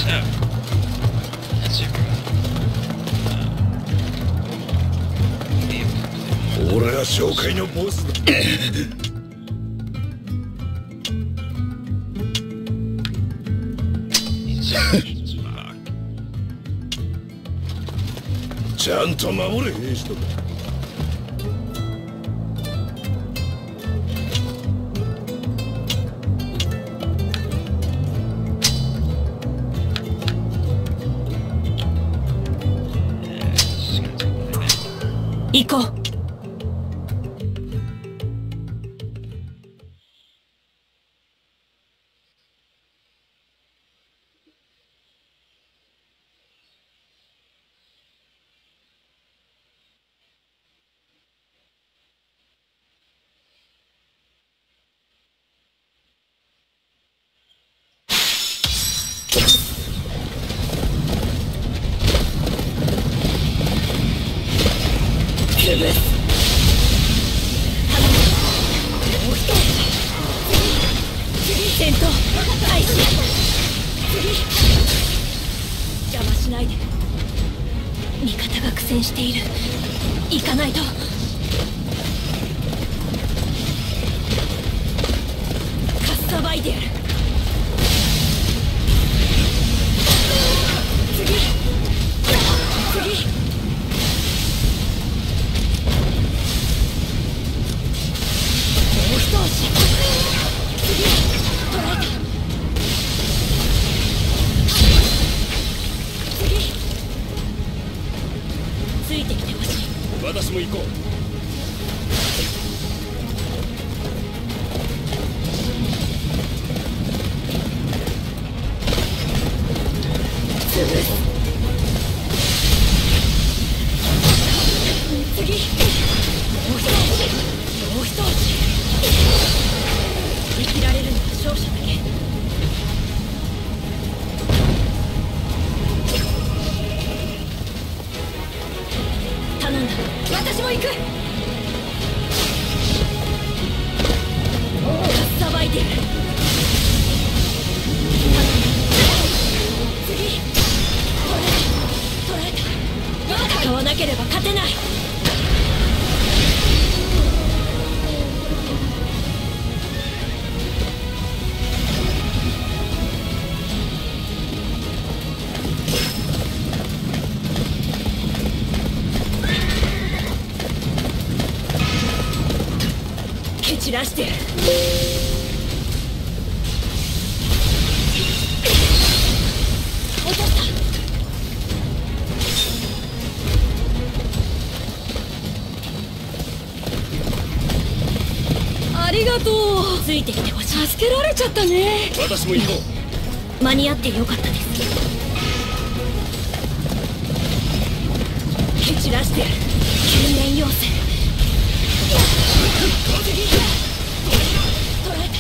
俺は紹介のボスだ。ちゃんと守れ、兵士とか。 行こう。戦闘開始。邪魔しないで。味方が苦戦している。行かないと。かっさばいてやる。次もう一押し。捕らえた。ついてきてほしい。 私も行こう。 次もう一押し。生きられるのは勝者だけ。頼んだ。私も行く。かっさばいてやる。次捕らえた。戦わなければ勝てない。蹴散らしてやる。落とした。ありがとう。ついてきてほしい。助けられちゃったね。 私も行こう。間に合ってよかったです。蹴散らしてやる。救援要請。捕らえた。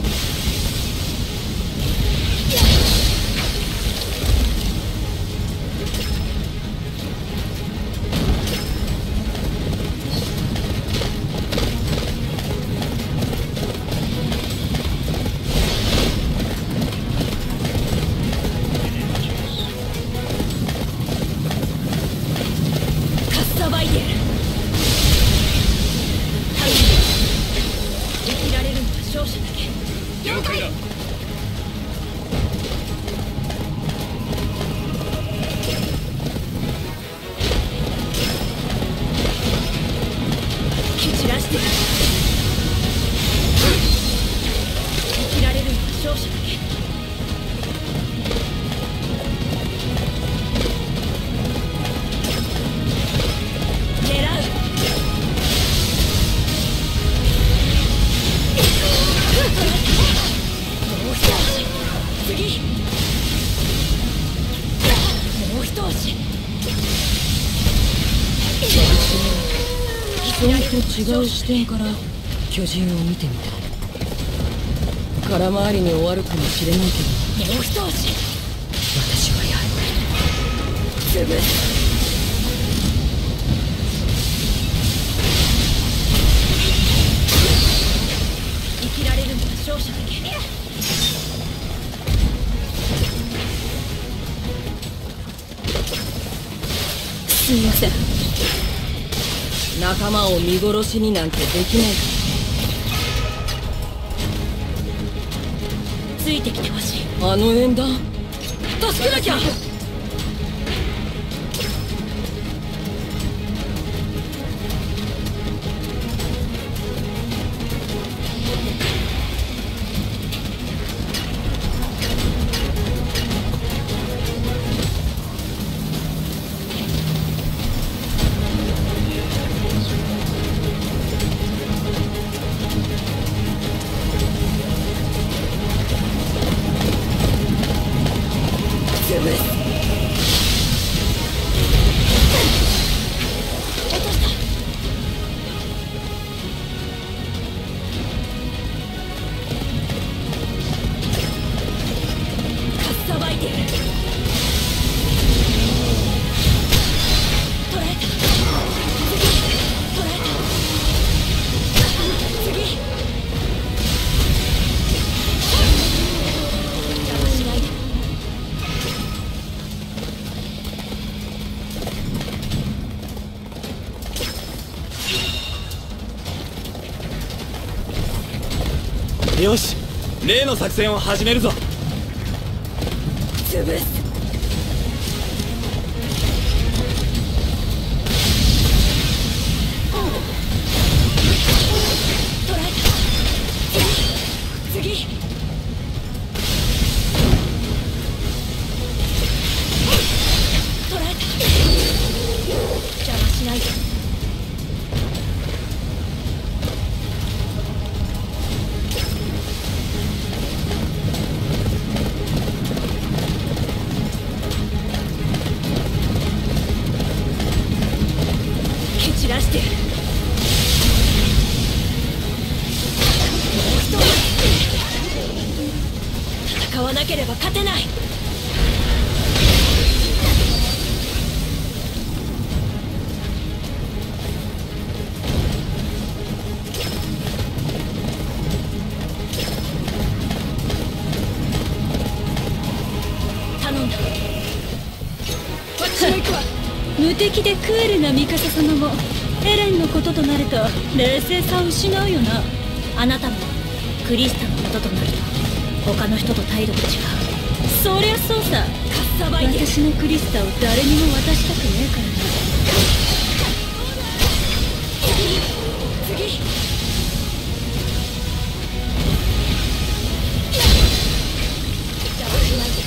かっさばいてやる。生きられるのは勝者だけ。 了解だ。 蹴散らしてる。生きられるのは勝者だけ。狙う。もう一押し。次もう一押し。 人と違う視点から巨人を見てみた。空回りに終わるかもしれないけど、 もう一押し。 私はやる。 潰す。生きられるのは勝者だけ。 すみません。 仲間を見殺しになんてできないかついてきてほしい。 ら。あの縁談助けなきゃ。 よし、例の作戦を始めるぞ。 潰す。捕らえた。次。捕らえた。邪魔しないで。散らしてやる。もう一人。戦わなければ勝てない。頼んだ。私も行くわ。 無敵でクールなミカサ様もエレンのこととなると冷静さを失うよな。 あなたもクリスタのこととなると他の人と態度が違う。 そりゃそうさ。 かっさばいて。 私のクリスタを誰にも渡したくねえからな。 次。邪魔しないで。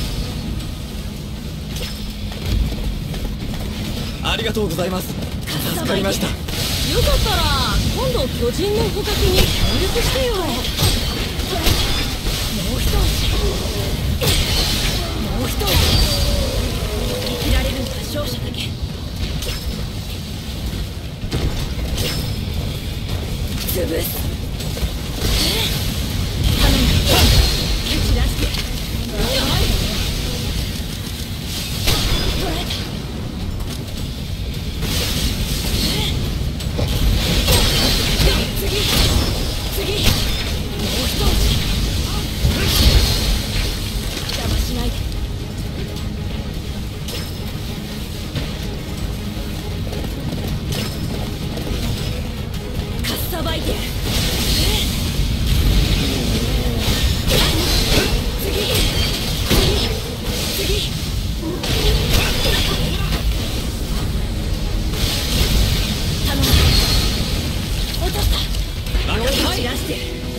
ありがとうございます。助かりました。 よかったら今度巨人の捕獲に協力してよ。 もう一押し。もう一押し。生きられるのは勝者だけ。潰す。頼んだ。蹴散らして。捕らえた。次。もう一押し。邪魔しないで。かっさばいてやる。次。頼んだ。落とした。散らして。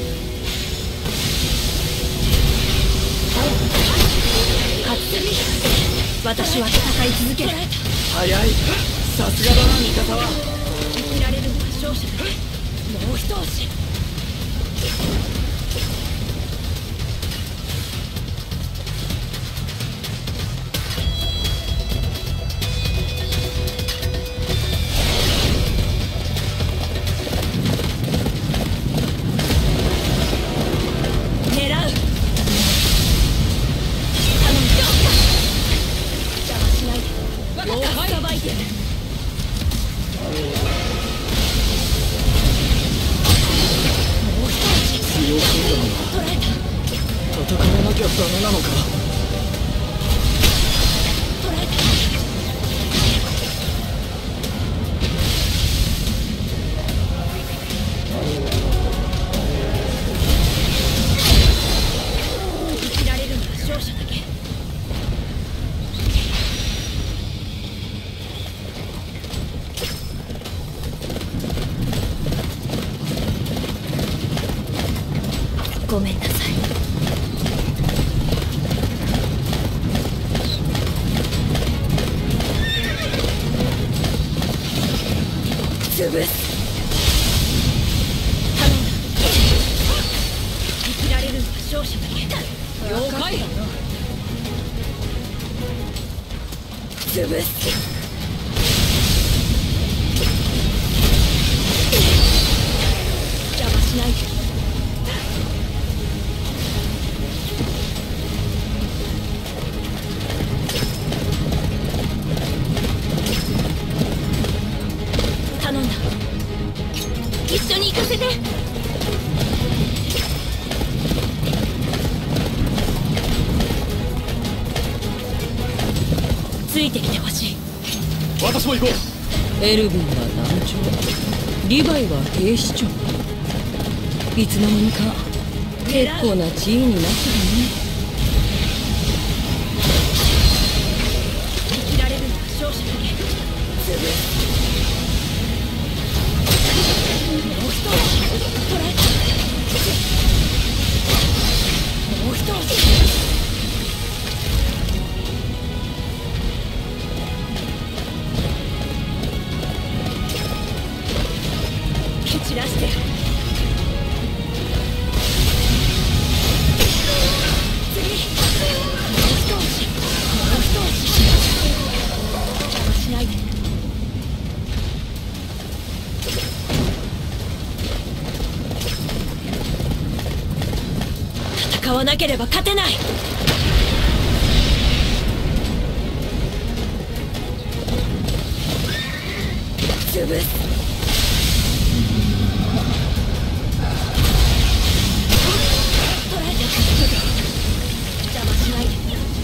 勝つ。私は戦い続ける。 早い。さすがだな、味方は。 生きられるのは勝者だけ。もう一押し。 戦わなきゃダメなのか。 捕らえた。 潰す。 頼んだ。生きられるのは勝者だけ。 了解。潰す。 邪魔しないで。頼んだ。一緒に行かせて。ついてきてほしい。 私も行こう。 エルヴィンは団長、リヴァイは警視長。いつの間にか結構な地位になってるね。 生きられるのは勝者だけ。 潰す。 もう一押し。捕らえた。もう一押し。蹴散らしてやる。次。もう一押し。もう一押し。邪魔しないで。戦わなければ勝てない。 潰す。 捕らえて。邪魔しないで。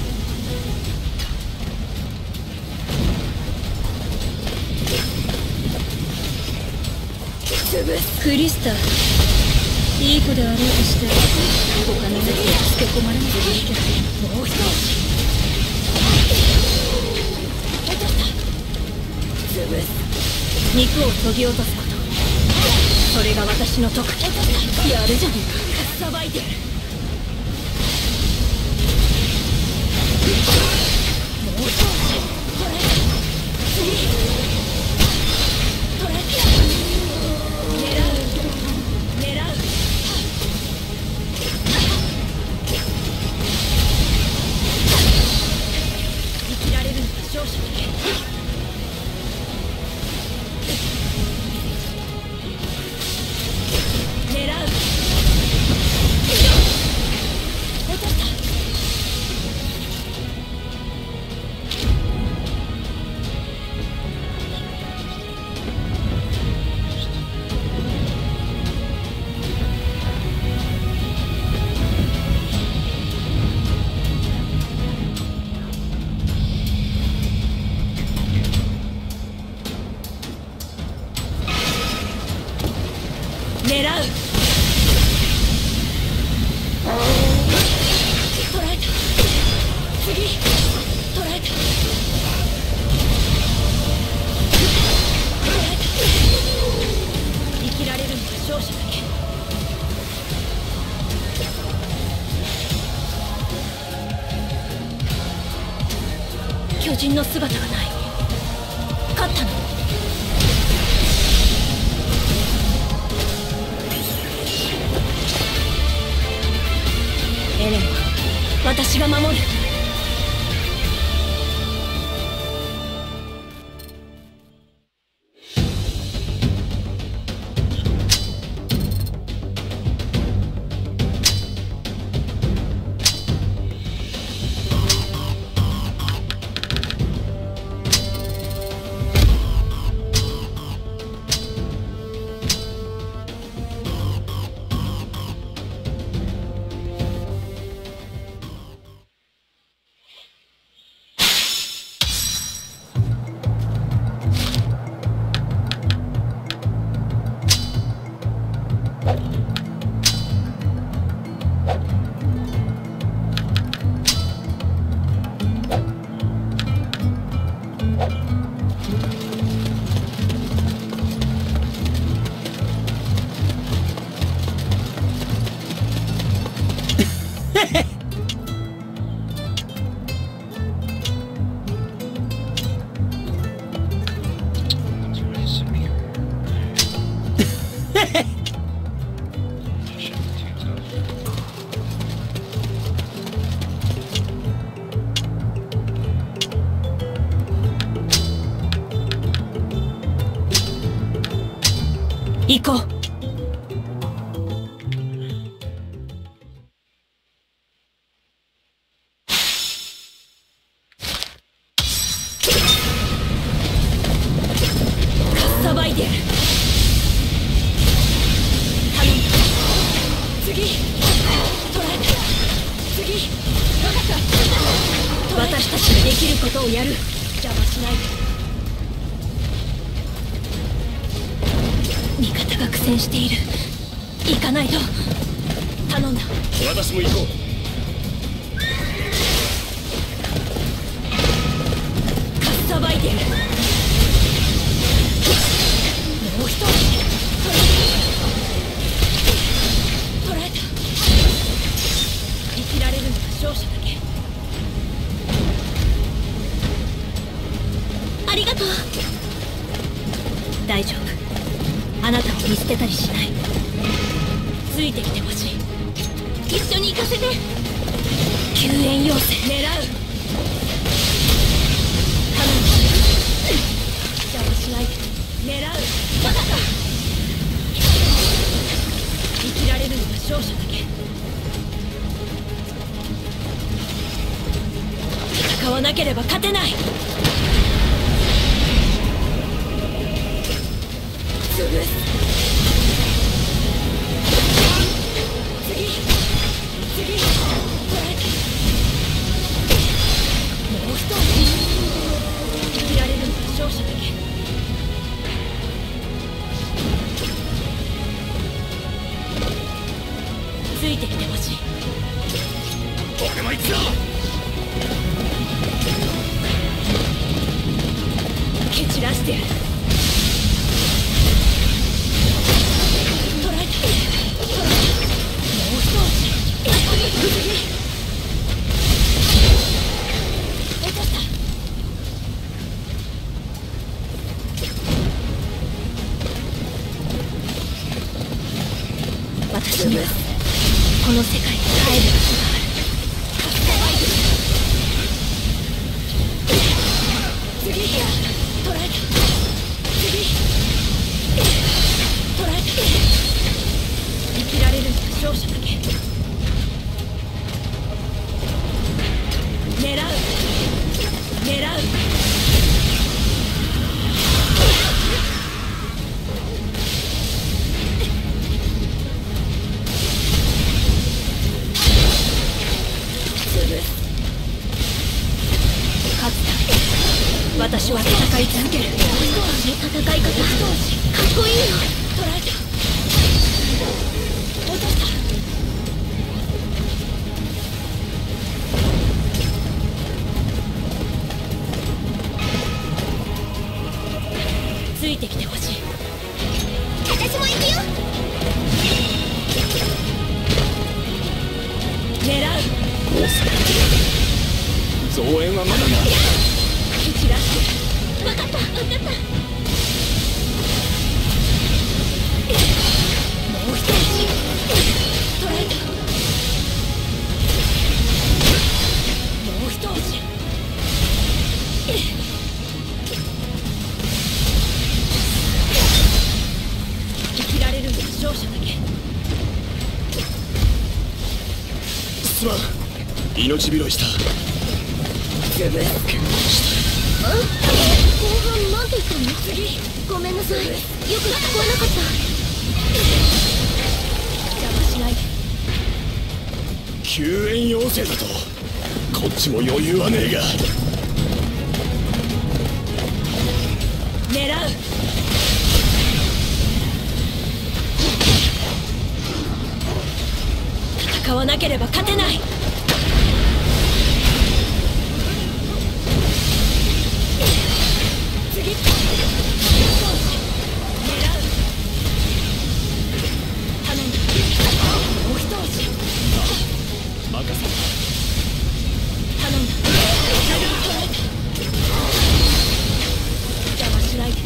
潰す。 クリスタ、いい子であろうとして他のやつにつけ込まれなくていいけど。 もう一押し。落とした。 潰す。 肉を削ぎ落とすこと。それが私の特技。やるじゃねえか。さばいてやる。もう一押し。これ。次。捕らえてやる。狙う。生きられるのは勝者だけ。狙う。落とした。狙う。捕らえた。次。捕らえた。捕らえた。生きられるのは勝者だけ。巨人の姿がない。勝ったの。エレンは私が守る。 行こう。さばいてやる。頼む。次捕らえた。次分かった。私たちにできることをやる。邪魔しないで。味方が苦戦している。行かないと。頼んだ。 私も行こう。 かっさばいてやる。もう一人。捕らえた。生きられるのは勝者だけ。ありがとう。大丈夫。あなたを見捨てたりしない。ついてきてほしい。一緒に行かせて。救援要請。狙う。頼む。邪魔しないで。狙う。分かった。生きられるのは勝者だけ。戦わなければ勝てない。潰す。次捕らえた。もう一人。生きられるのは勝者だけ。ついてきてほしい。 俺も行くぞ。 蹴散らしてやる。捕らえた。もう一押し。落とした。私にはこの世界に帰る場所がある。次捕らえた。次捕らえた。生きられるのは勝者だけ。狙う。狙う。勝つため私は戦い続ける。戦い方かっこいいよ。捕らえた。落とした。ついてきてほしい。私も行くよ。狙う。 増援はまだだ。 蹴散らして。分かった。もう一つ。捕らえた。もう一押し。生きられるのは勝者だけ。 すまん。命拾いした。 後半なんて言ったの？次ごめんなさい。よく聞こえなかった。邪魔しないで。 救援要請だとこっちも余裕はねえが。 狙う。戦わなければ勝てない。次狙う。頼んだ。もう一押し。 任せた。 頼んだ。邪魔しないで。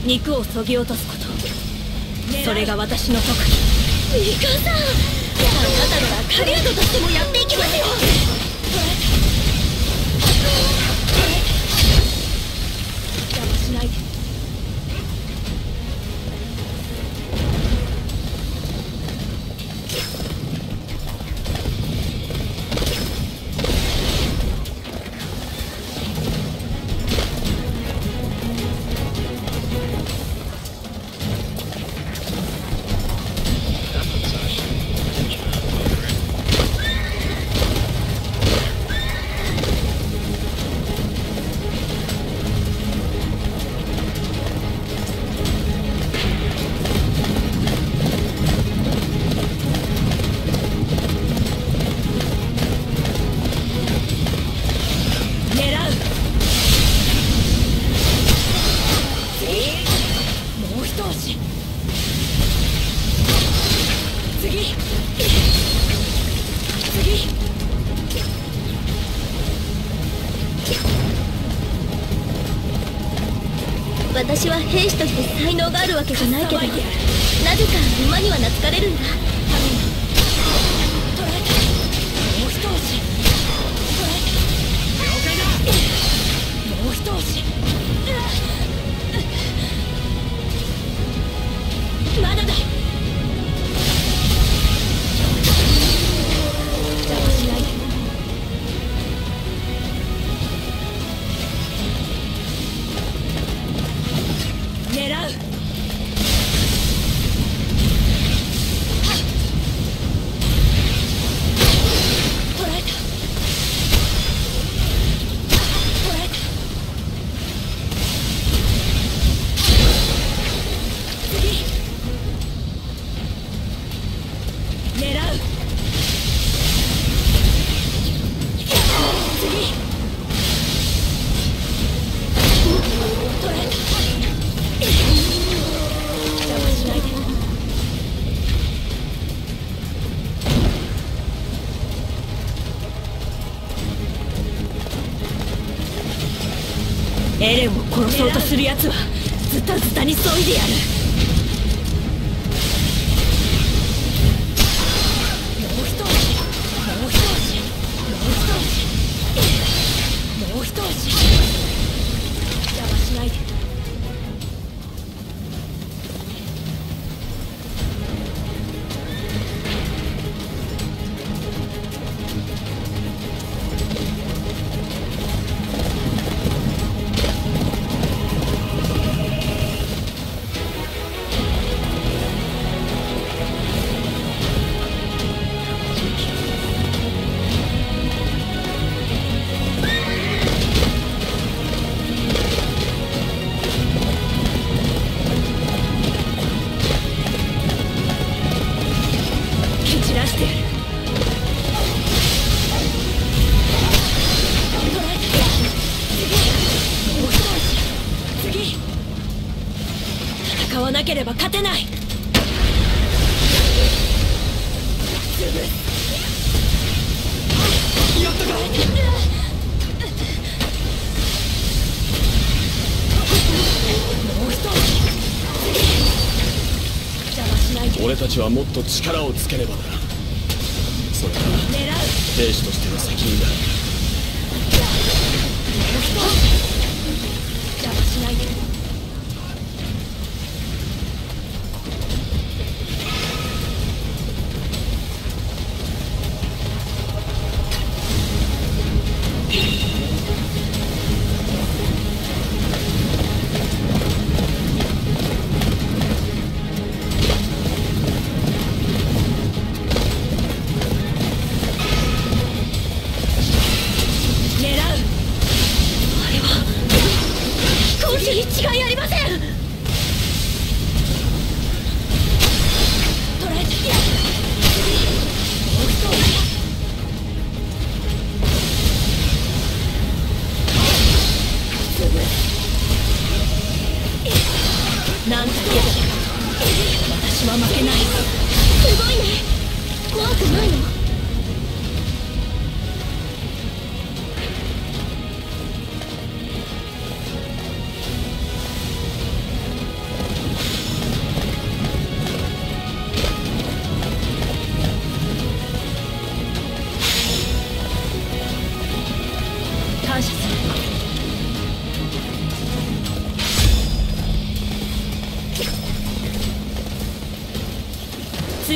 肉をそぎ落とすこと、それが私の特技。ミカさん、あなたなら狩人としてもやっていきますよ。邪魔しないで。私は兵士として才能があるわけじゃないけど、なぜか馬には懐かれるんだ。もう一押し。了解だ。もう一押し。まだだ。邪魔しないで。狙う。捕らえた。捕らえた。次。狙う。次。捕らえた。邪魔しないで。エレンを殺そうとする奴はズタズタに削いでやる。もう一押し。もう一押し。もう一押し。もう一押し。邪魔しないで。散らしてやる。捕らえた。次。もう一押し。次。戦わなければ勝てない。やったか。もう一押し。邪魔しないで。 俺たちはもっと力をつけねばな。それが狙う。 兵士としての責任だ。 もう一押し。邪魔しないで。違いありません。捕らえた。もう一押し。なんと言えば私は負けない。すごいね。怖くないの？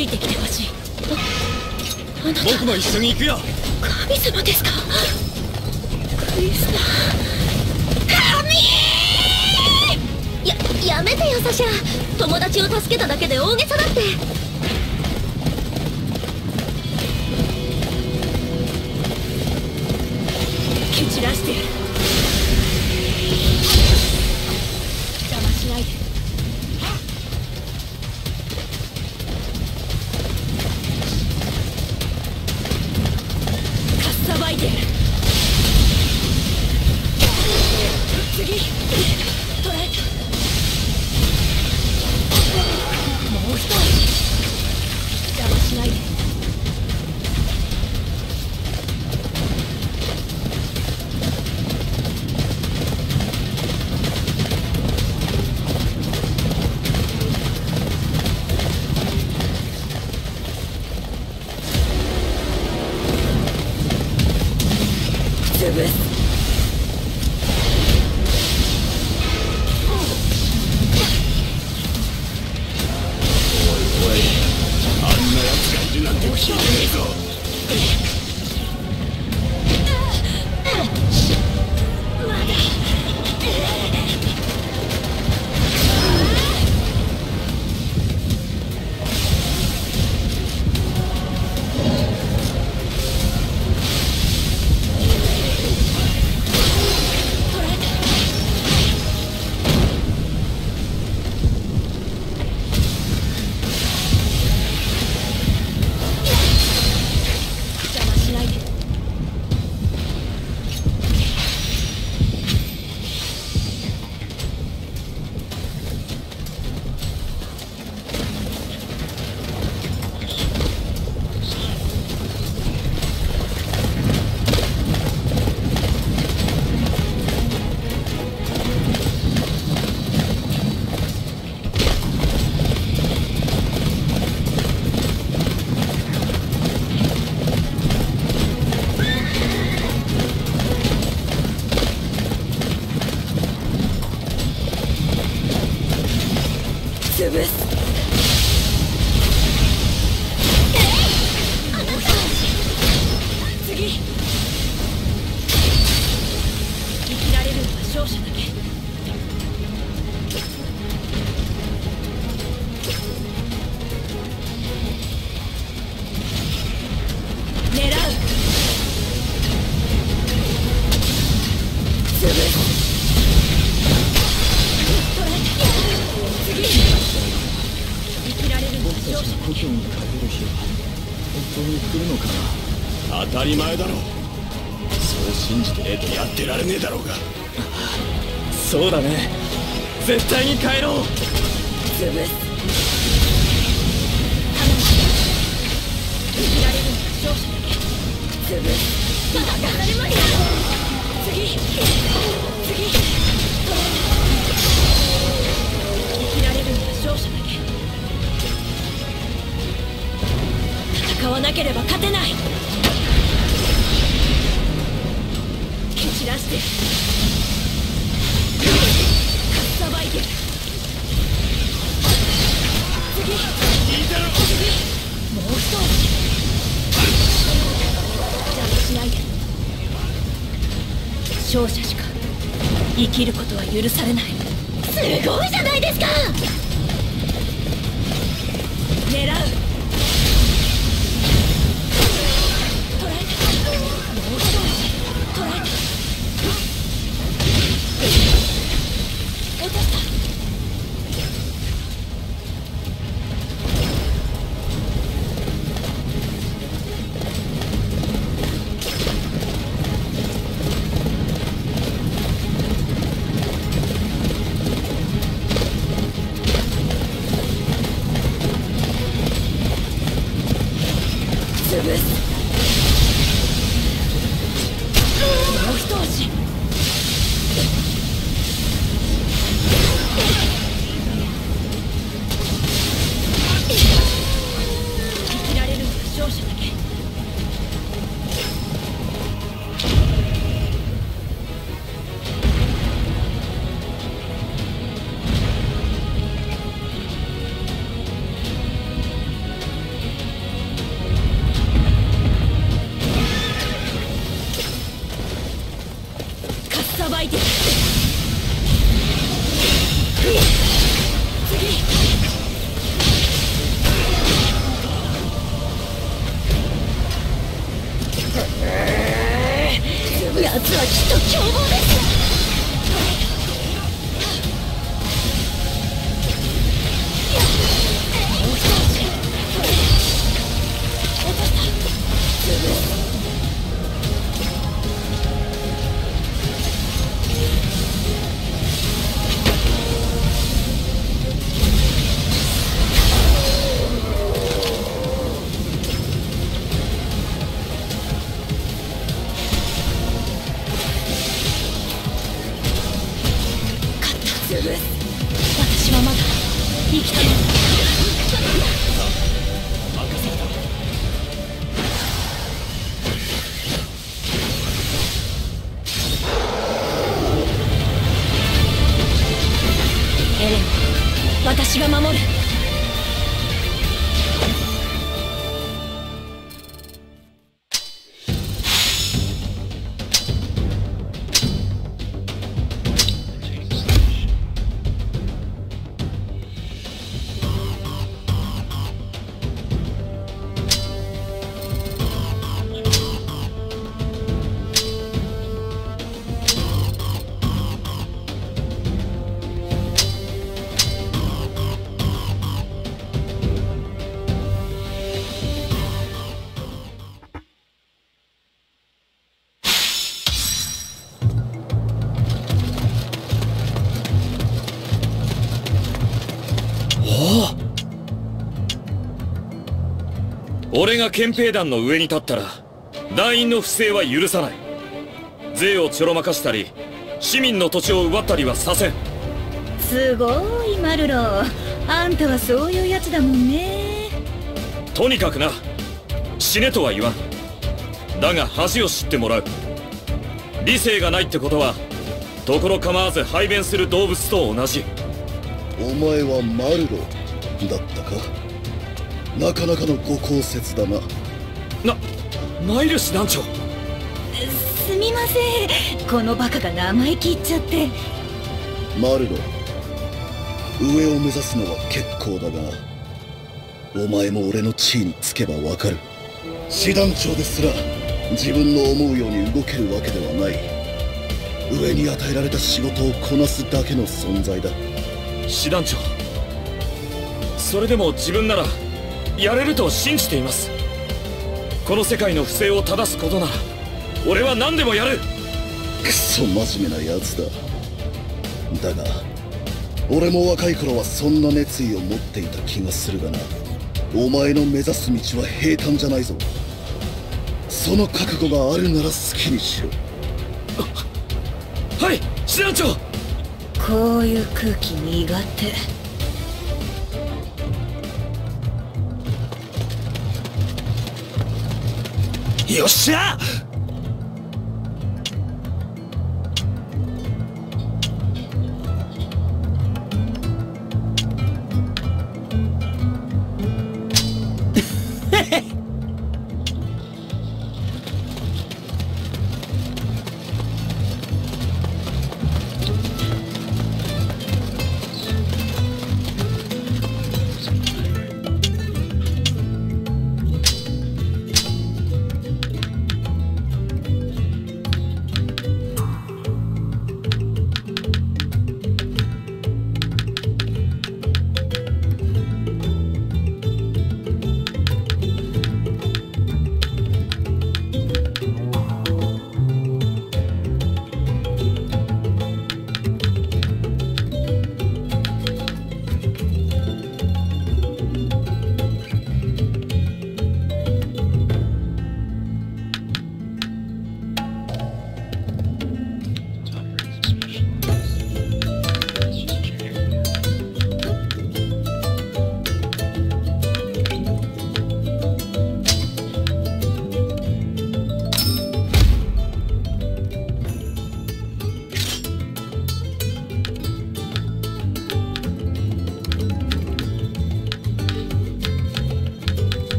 いてきてほしい。 僕も一緒に行くよ。 神様ですか？クリスタ。やめてよサシャ。友達を助けただけで大げさだって。蹴散らしてやる。邪魔しないで。かっさばいてやる。次捕らえた。もう一足。邪魔しないで。潰す。潰す。次。生きられるのは勝者だけ。狙う。潰す。 僕たちの故郷に帰れる日は本当に来るのかな。 当たり前だろ。そう信じてねえとやってられねえだろうが。 そうだね、絶対に帰ろう。 潰す。生きられるのは勝者だけ。潰す。まだ当たり前だ。次。生きられるのは勝者だけ。戦わなければ勝てない。蹴散らしてかっさばいて。次。もう一押し。邪魔しないで。勝者しか生きることは許されない。すごいじゃないですか。狙う。 さばいてやる。次。奴はきっと凶暴です。私はまだ生きてる。エレン、私が守る。 俺が憲兵団の上に立ったら団員の不正は許さない。税をちょろまかしたり市民の土地を奪ったりはさせん。 すごいマルロ、あんたはそういうやつだもんね。 とにかくな、死ねとは言わん。だが恥を知ってもらう。理性がないってことはところ構わず排便する動物と同じ。 お前はマルロだったか。なかなかのご公説だな。 マイルス団長。 すみません、このバカが生意気言っちゃって。 マルロ、上を目指すのは結構だが、お前も俺の地位につけばわかる。師団長ですら自分の思うように動けるわけではない。上に与えられた仕事をこなすだけの存在だ。 師団長、それでも自分ならやれると信じています。この世界の不正を正すことなら俺は何でもやる。 クソ真面目なやつだ。だが俺も若い頃はそんな熱意を持っていた気がするがな。お前の目指す道は平坦じゃないぞ。その覚悟があるなら好きにしろ。 はい、師団長。 こういう空気苦手。 よっしゃ。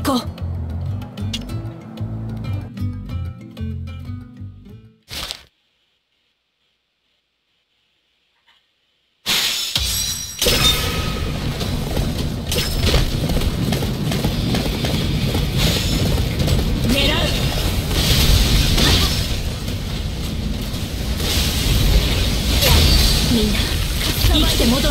行こう。みんな生きて戻って。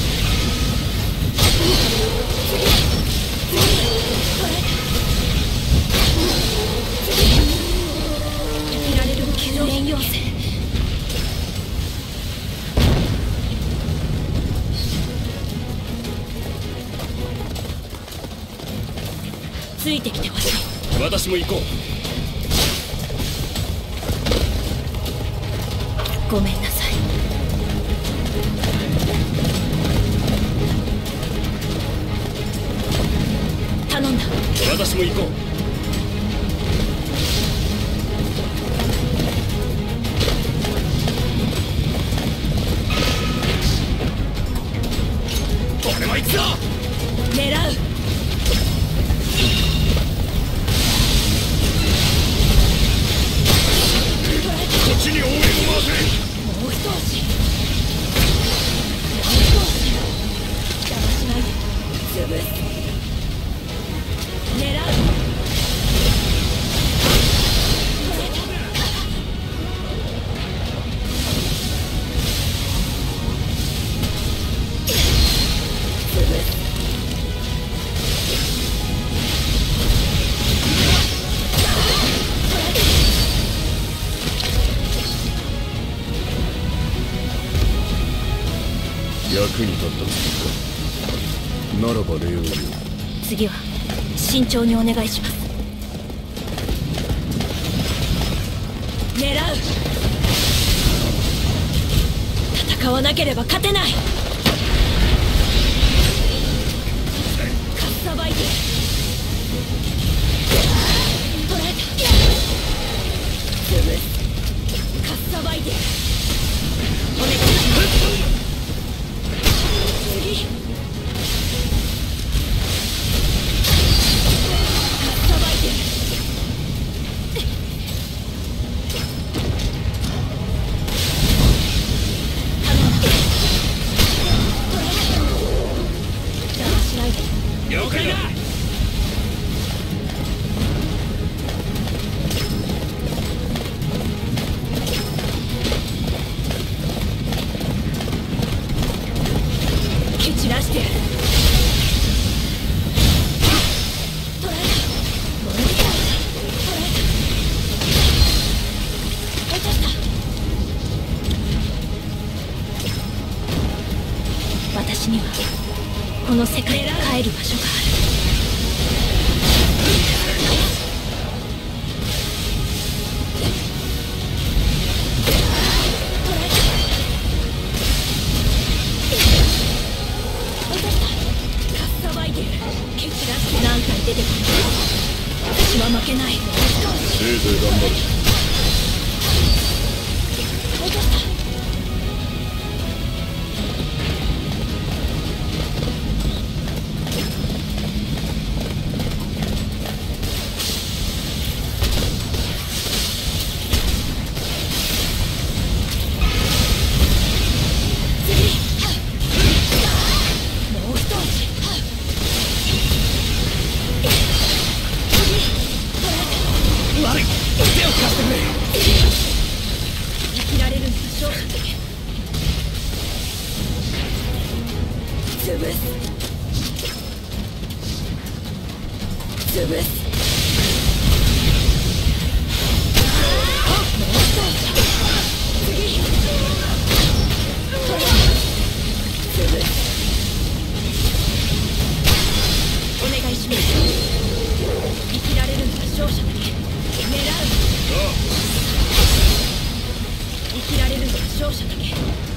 生きられる救援要請。ついてきてほしい。 私も行こう。ごめんなさい。頼んだ。 私も行こう。俺も行くぞ。 狙う。 こっちに応援を回せ。 もう一押し。もう一押し。邪魔しないで。潰す。狙う。 役に立ったつもりか。ならば礼を言う。 次は慎重にお願いします。狙う。戦わなければ勝てない。かっさばいて。捕らえた。潰す。かっさばいて。お願いします。次。 了解だ。 蹴散らしてやる。捕らえた。もう一回。捕らえた。落とした。私にはこの世界に帰る場所がある。何体出てくる。私は負けない。 せいぜい頑張る。 落とした。 悪い。手を貸してくれ。 生きられるのが勝者だけ。潰す。潰す。もう一押し。次。潰す。お願いします。生きられるのが勝者だけ。狙う。生きられるのが勝者だけ。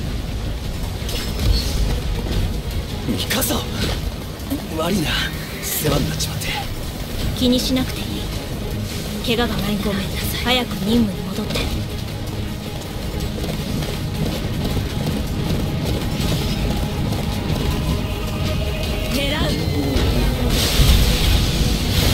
ミカサ、悪いな、世話になっちまって。 気にしなくていい。怪我がない。ごめんなさい。早く任務に戻って。狙う。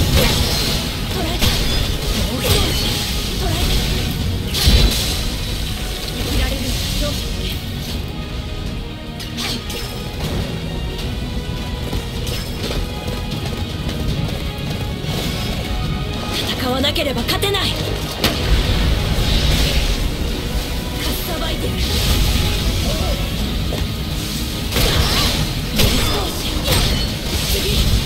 ければ勝てない。かっさばいてる。次。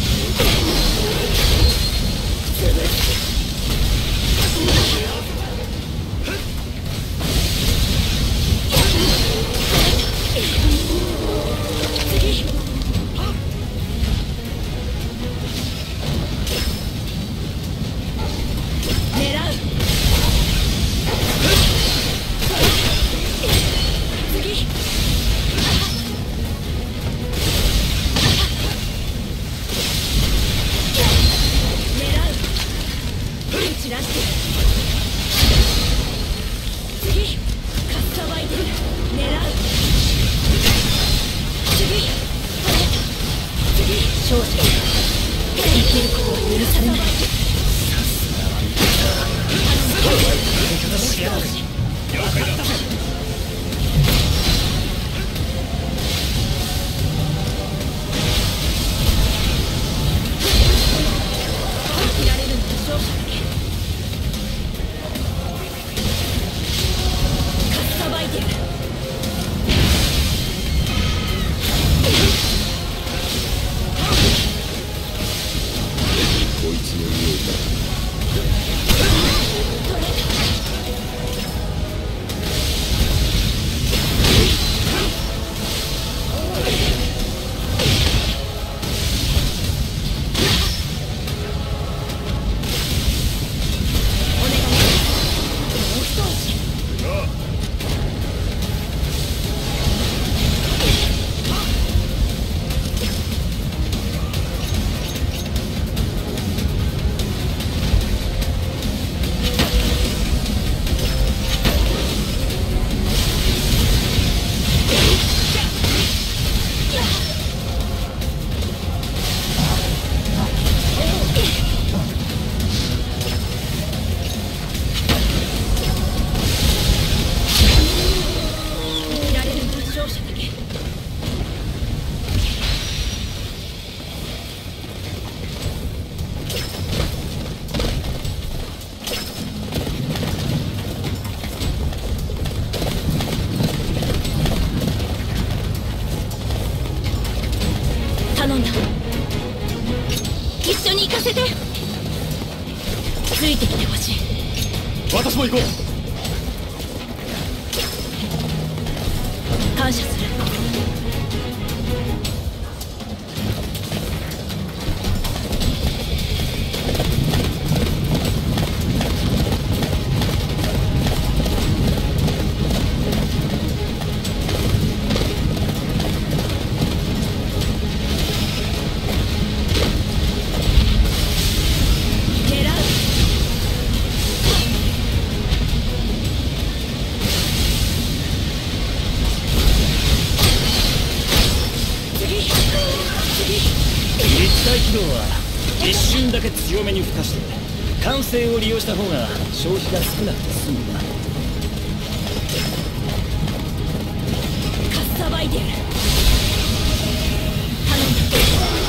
頼んだ。一緒に行かせて。ついてきてほしい。 私も行こう。 感謝する。 一瞬だけ強めに吹かして慣性を利用した方が消費が少なくて済むな。 かっさばいてる。頼んだ。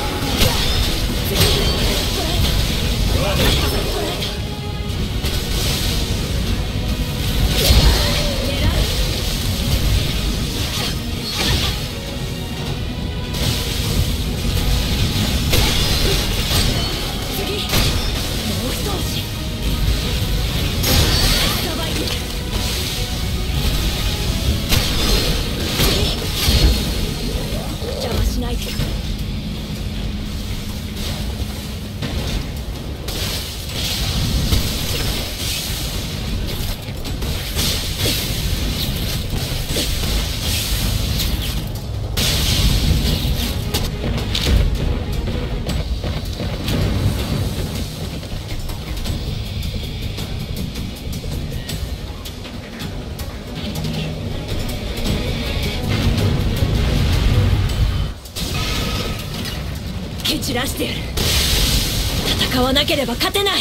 蹴散らしてやる。戦わなければ勝てない。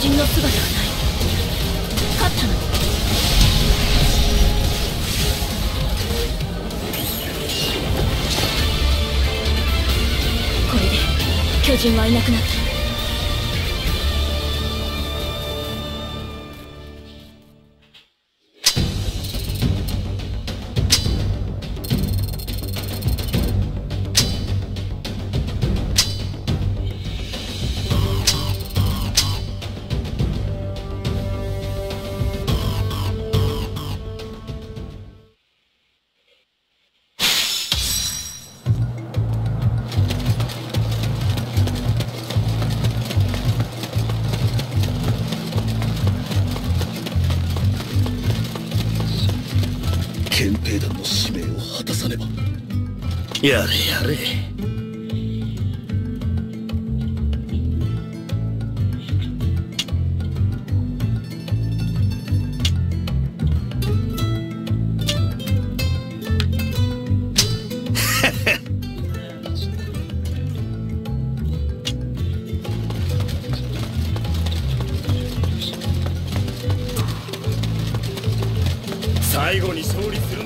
人の姿はない。勝ったの。これで巨人はいなくなった。 憲兵団の使命を果たさねば。 やれやれ。 最後に勝利する